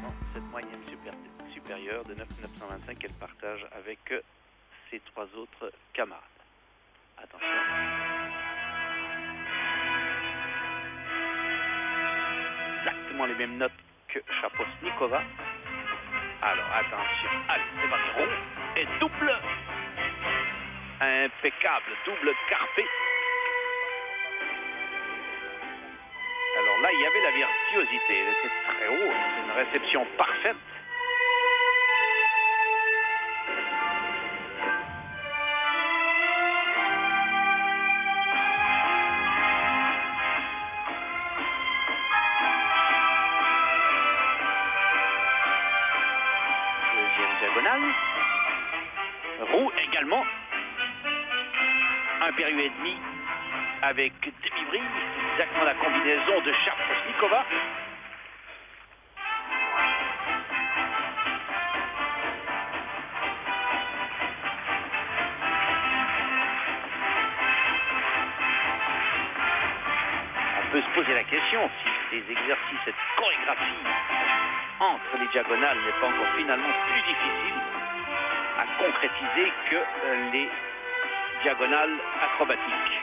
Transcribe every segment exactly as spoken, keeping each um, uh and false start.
maintenant cette moyenne super, supérieure de neuf mille neuf cent vingt-cinq qu'elle partage avec ses trois autres camarades. Attention. Exactement les mêmes notes que Shaposhnikova. Alors attention, allez, c'est parti, rond et double. Impeccable, double carpé. Alors là, il y avait la virtuosité, elle était très haut, c'est une réception parfaite. Deuxième diagonale. Roue également. Un péril et demi avec demi-brille, exactement la combinaison de Shaposhnikova. On peut se poser la question si ces exercices, cette chorégraphie entre les diagonales n'est pas encore finalement plus difficile à concrétiser que les diagonale acrobatique.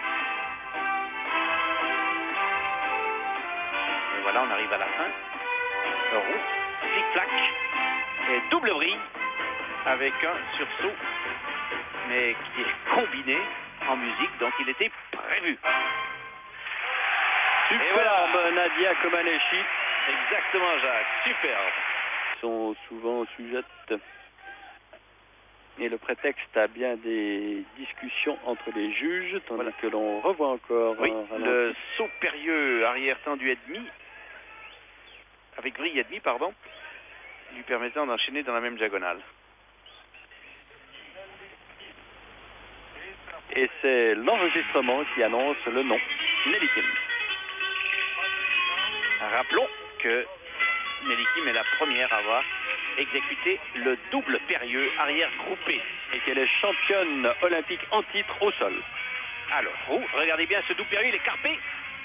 Et voilà, on arrive à la fin. Roue, flic-flac et double brille avec un sursaut, mais qui est combiné en musique, donc il était prévu. Superbe, voilà. Nadia Comaneci. Exactement, Jacques, superbe. Ils sont souvent sujettes. Et le prétexte a bien des discussions entre les juges, tandis voilà. que l'on revoit encore... Oui, le saut périlleux arrière tendu et demi, avec vrille et demi, pardon, lui permettant d'enchaîner dans la même diagonale. Et c'est l'enregistrement qui annonce le nom, Nelly Kim. Rappelons que Nelly Kim est la première à avoir exécuté le double périlleux arrière groupé. Et qu'elle est championne olympique en titre au sol. Alors, oh, regardez bien ce double périlleux, il est carpé.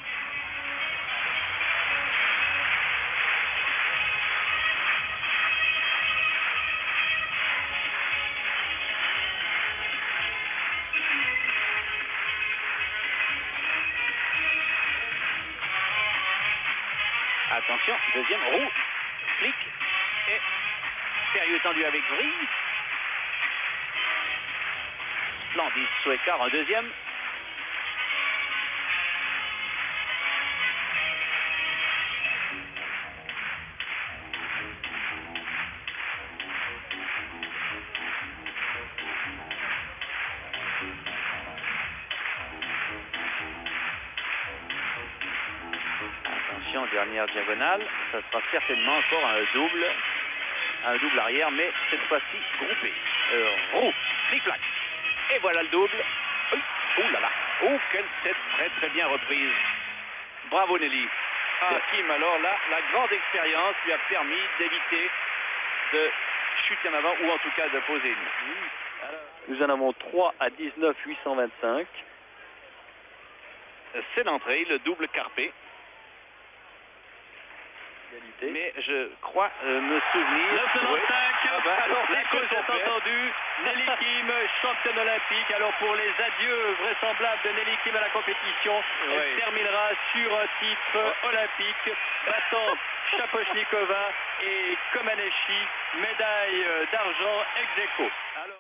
Attention, deuxième roue, flic et périlleux tendu avec vrille. Splendide saut écart en deuxième. Attention, dernière diagonale, ça sera certainement encore un double, un double arrière, mais cette fois-ci groupé. Euh, roue, flic-flac. Et voilà le double. Oui. Oh là là. Oh, quelle tête très très bien reprise. Bravo Nelly. Ah, Kim, alors là, la grande expérience lui a permis d'éviter de chuter en avant ou en tout cas de poser une main. Alors, nous en avons trois à dix-neuf huit cent vingt-cinq. C'est l'entrée, le double carpé. Mais je crois euh, me souvenir... neuf cent quatre-vingt-cinq, oui. Ah bah, alors la la cause est entendue. Nelly Kim, championne olympique. Alors pour les adieux vraisemblables de Nelly Kim à la compétition, oui. Elle terminera sur un titre oh. olympique, battant Shaposhnikova et Comaneci, médaille d'argent ex aequo. Alors...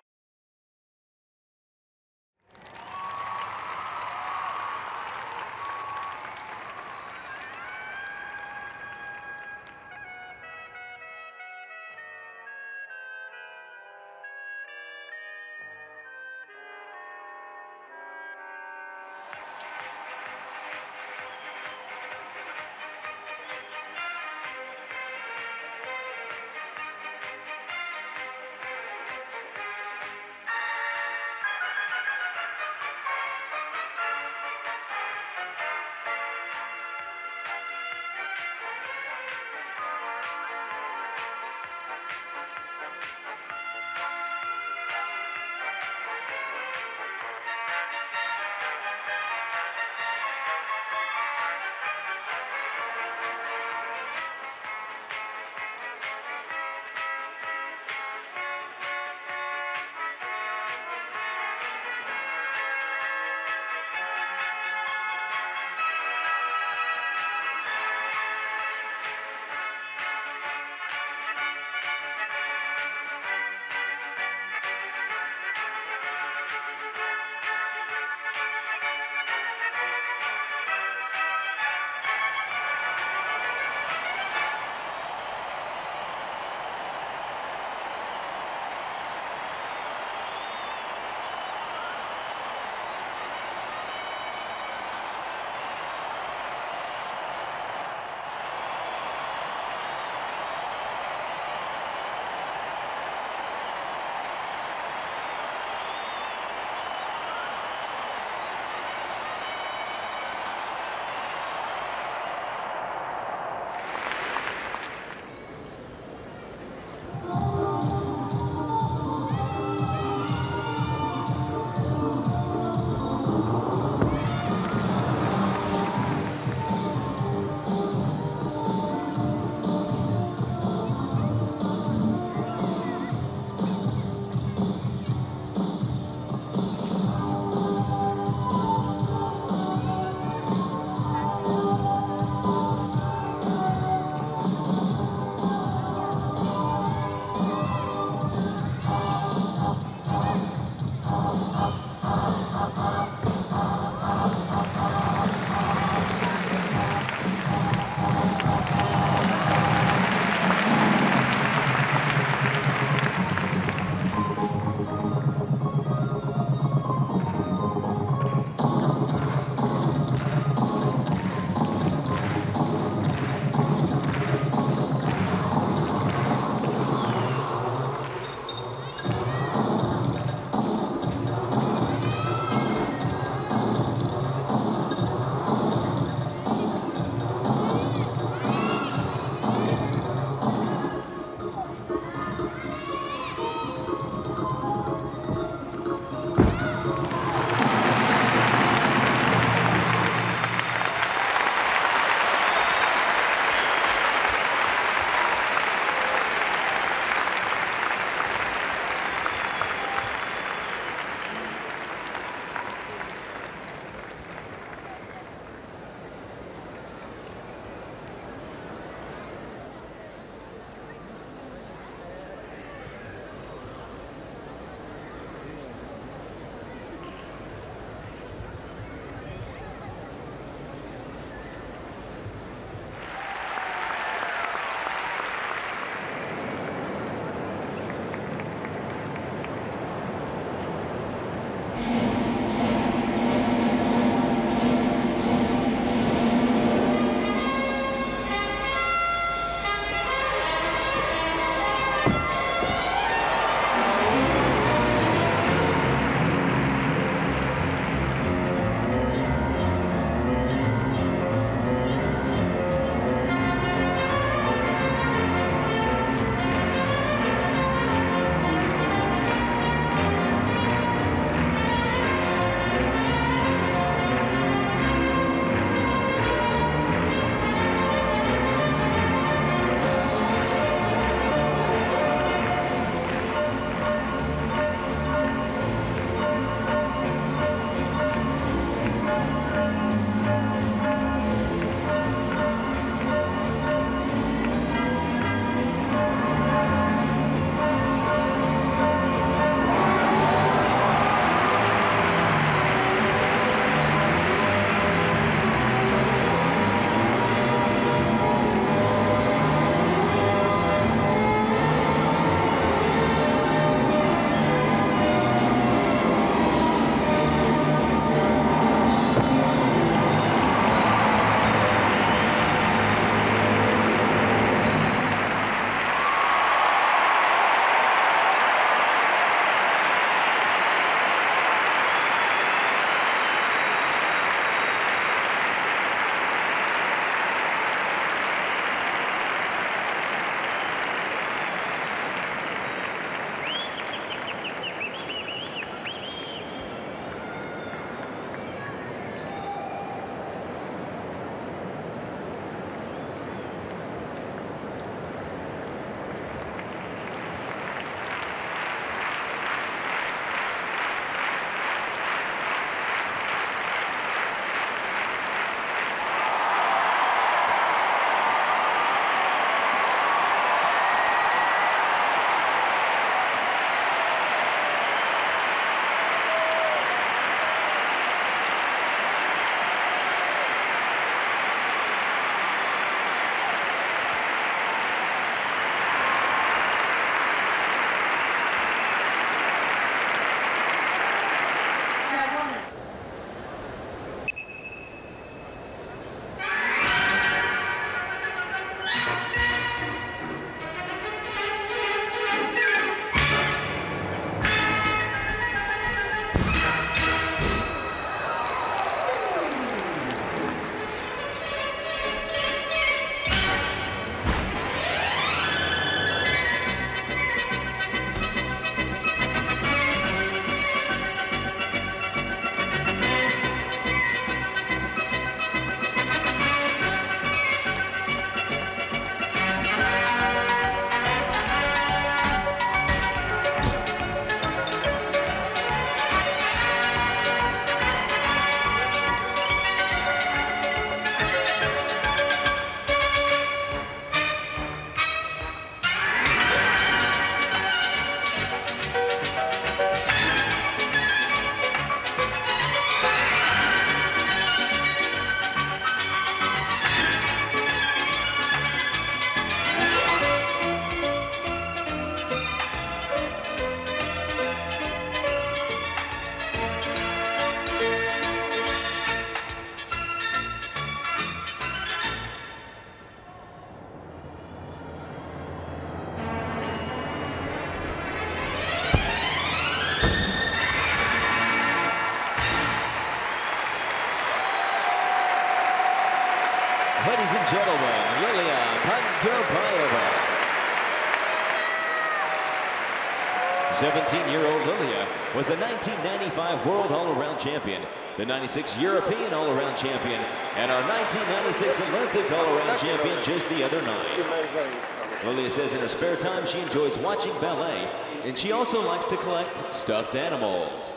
seventeen-year-old Lilia was the nineteen ninety-five World All-Around Champion, the ninety-six European All-Around Champion, and our nineteen ninety-six Olympic All-Around Champion just the other night. Lilia says in her spare time she enjoys watching ballet, and she also likes to collect stuffed animals.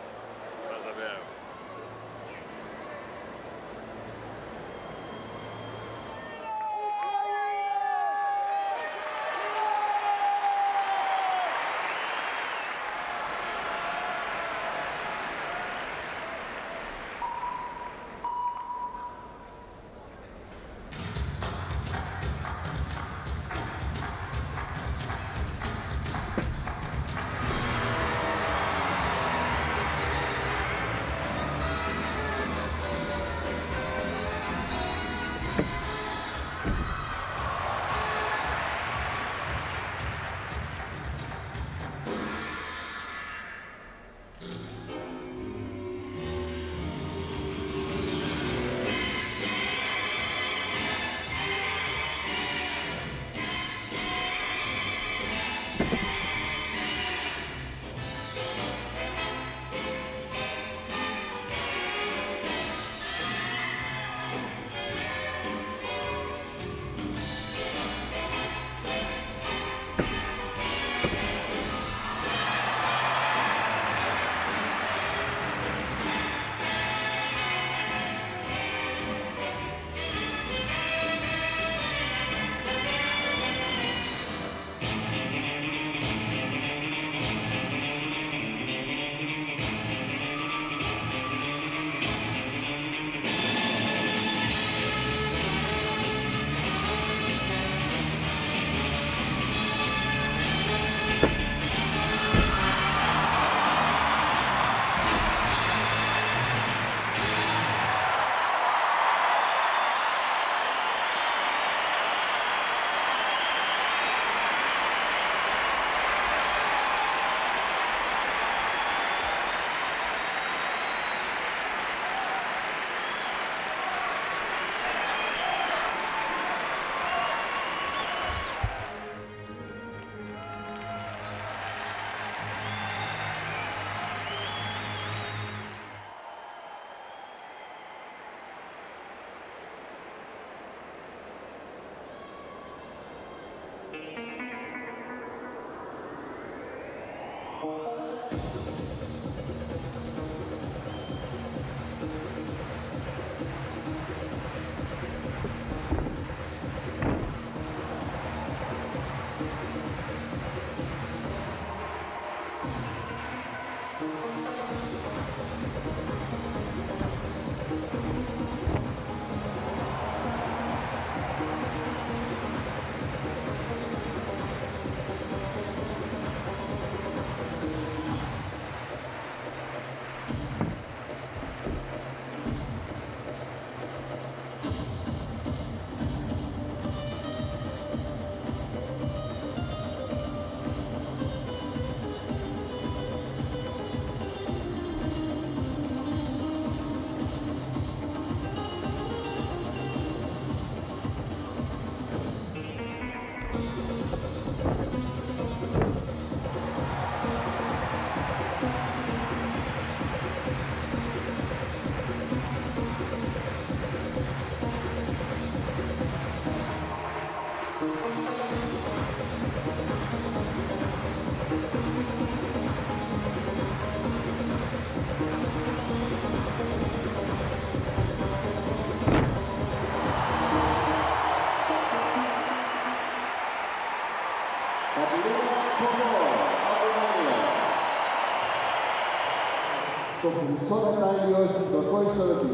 Profesora Talios Dokoisolati.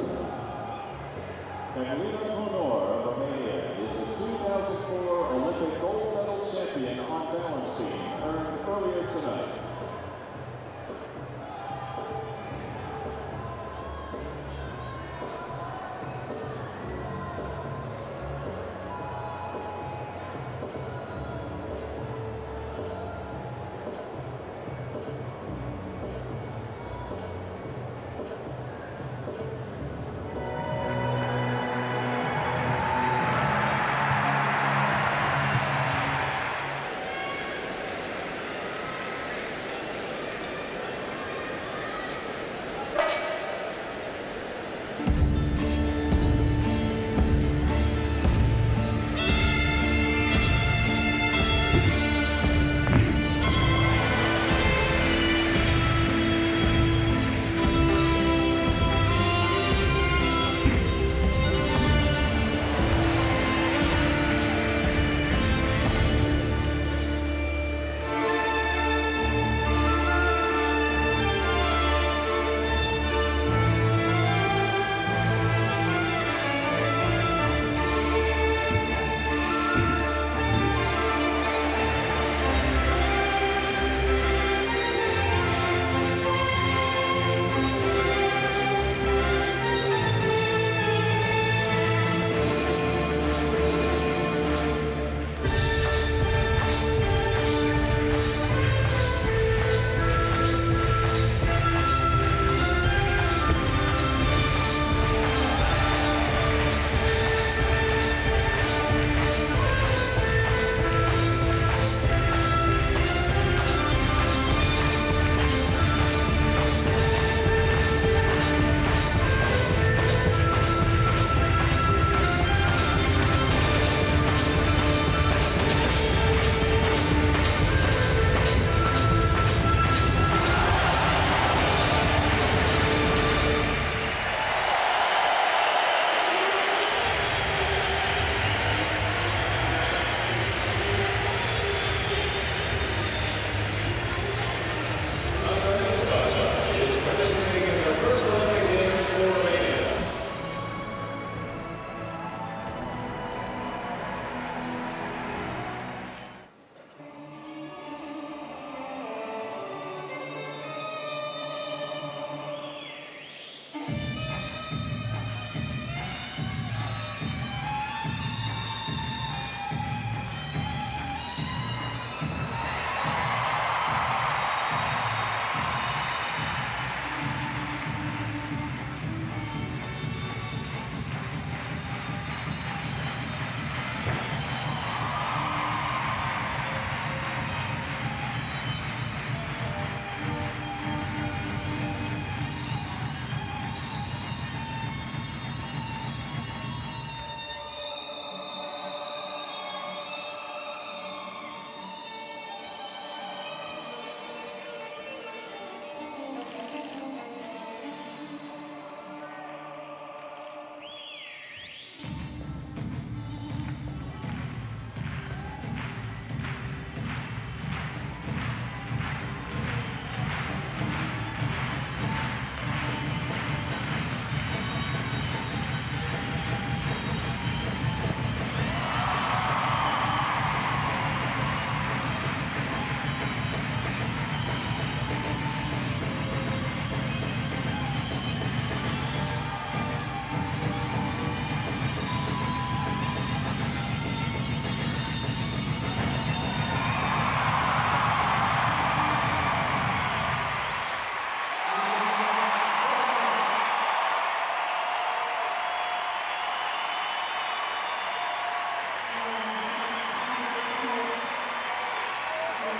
Catalina Conor of Romania is the two thousand four Olympic gold medal champion on balance beam, earned earlier tonight.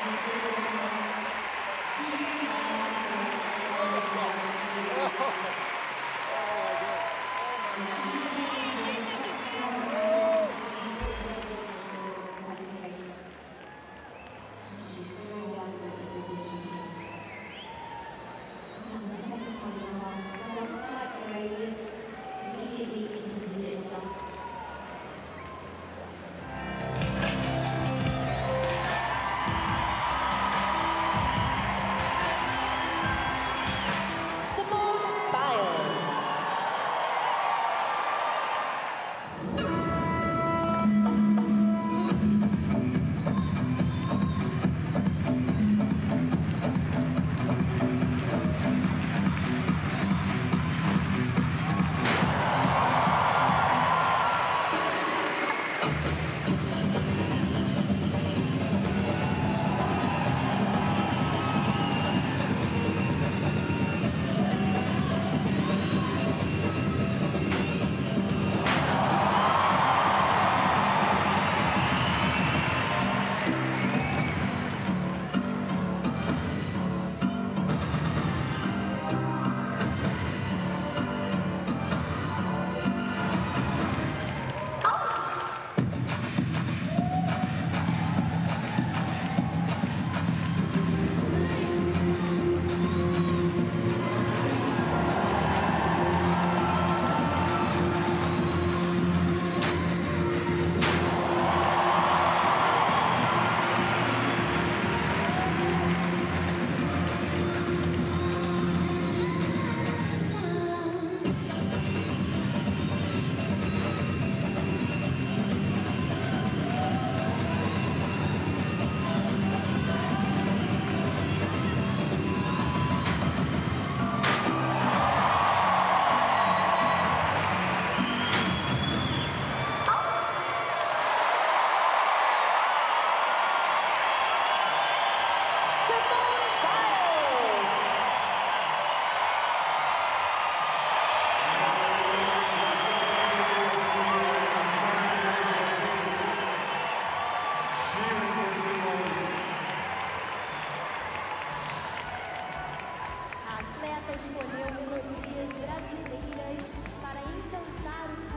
escolheu melodias brasileiras para encantar o